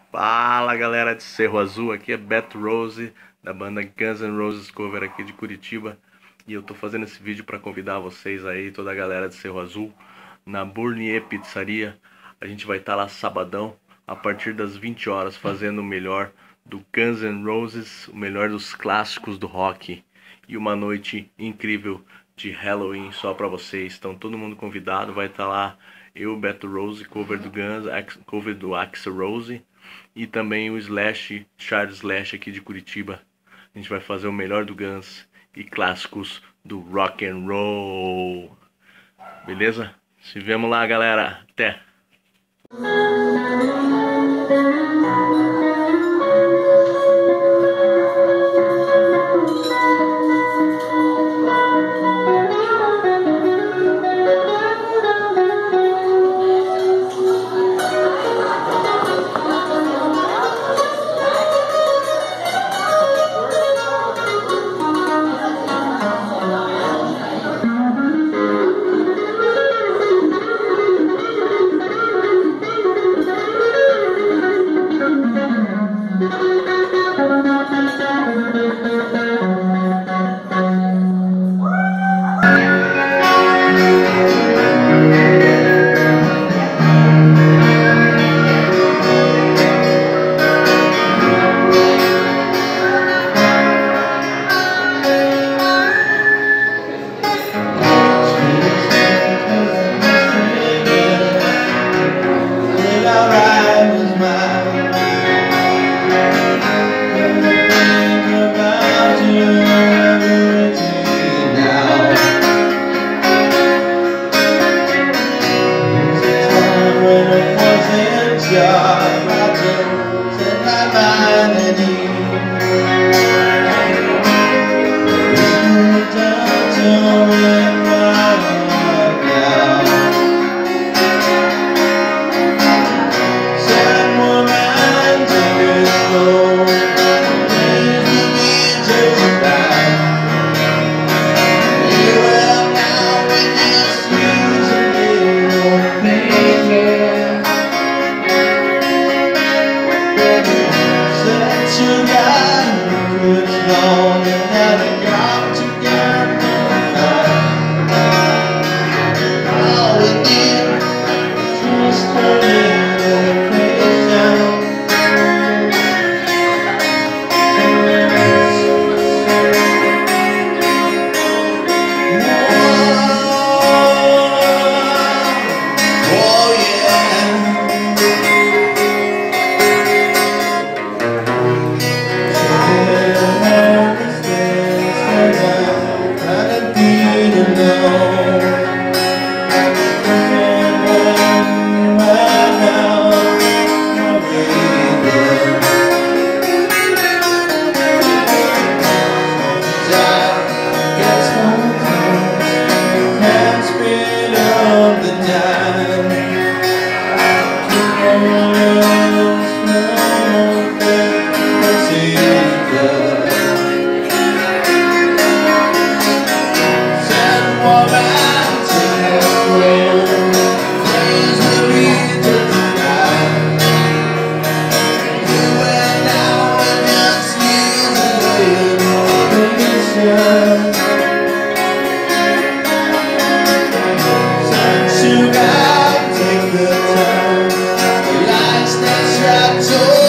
Fala galera de Cerro Azul, aqui é Beto Rose da banda Guns N' Roses Cover aqui de Curitiba. E eu tô fazendo esse vídeo para convidar vocês aí, toda a galera de Cerro Azul, na Bournier Pizzaria. A gente vai estar lá sabadão, a partir das 20 horas, fazendo o melhor do Guns N' Roses, o melhor dos clássicos do rock. E uma noite incrível de Halloween só para vocês. Então todo mundo convidado, vai estar lá eu, Beto Rose, cover do Guns, cover do Axl Rose, e também o Slash, Charles Slash aqui de Curitiba. A gente vai fazer o melhor do Guns e clássicos do rock and roll. Beleza? Se vemos lá, galera. Até! Take the time, the lights that shine.